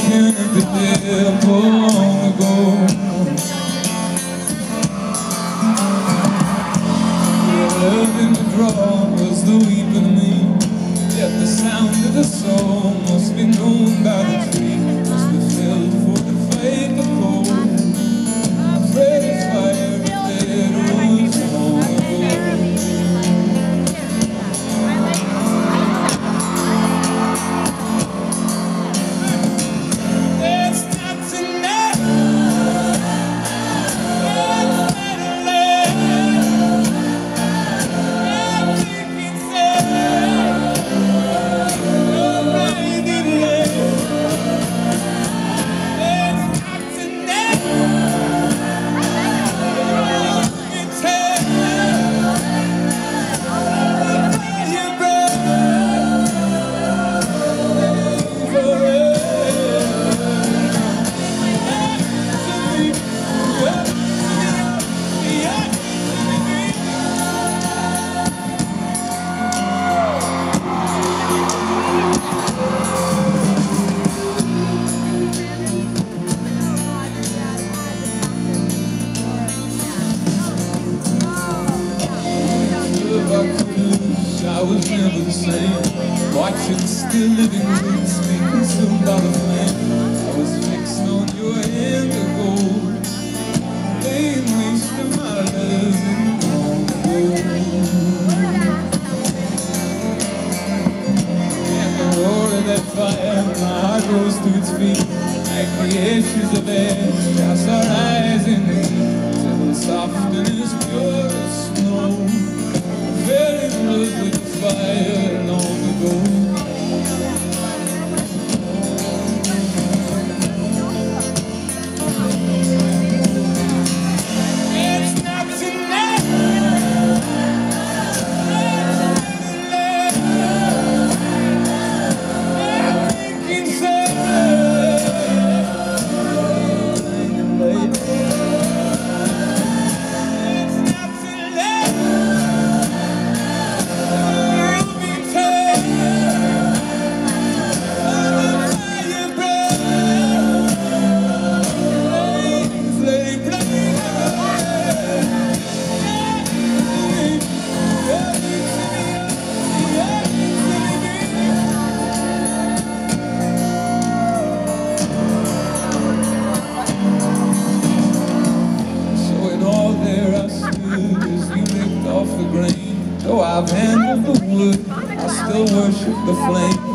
can't be there for long ago. Love in the draw was the weeping me, yet the sound of the song must be known by the tree, must be felt for the faith of hope. Afraid it's fire if it was long ago. I was never the same, watching still living roots be consumed by the flame. I was fixed on your hand of gold, laying waste to my love in long ago. And the roar of that fire, my heart rose to its feet, like the ashes of ash, cast our eyes in the heat, till soft and as pure as snow. Fell in love with the fire long ago. It's not tonight. I'm thinking so. Though I've handled the wood, I still worship the flame.